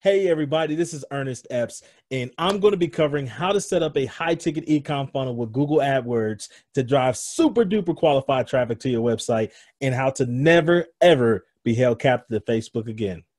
Hey everybody, this is Ernest Epps, and I'm going to be covering how to set up a high-ticket e-com funnel with Google AdWords to drive super duper qualified traffic to your website and how to never ever be held captive to Facebook again.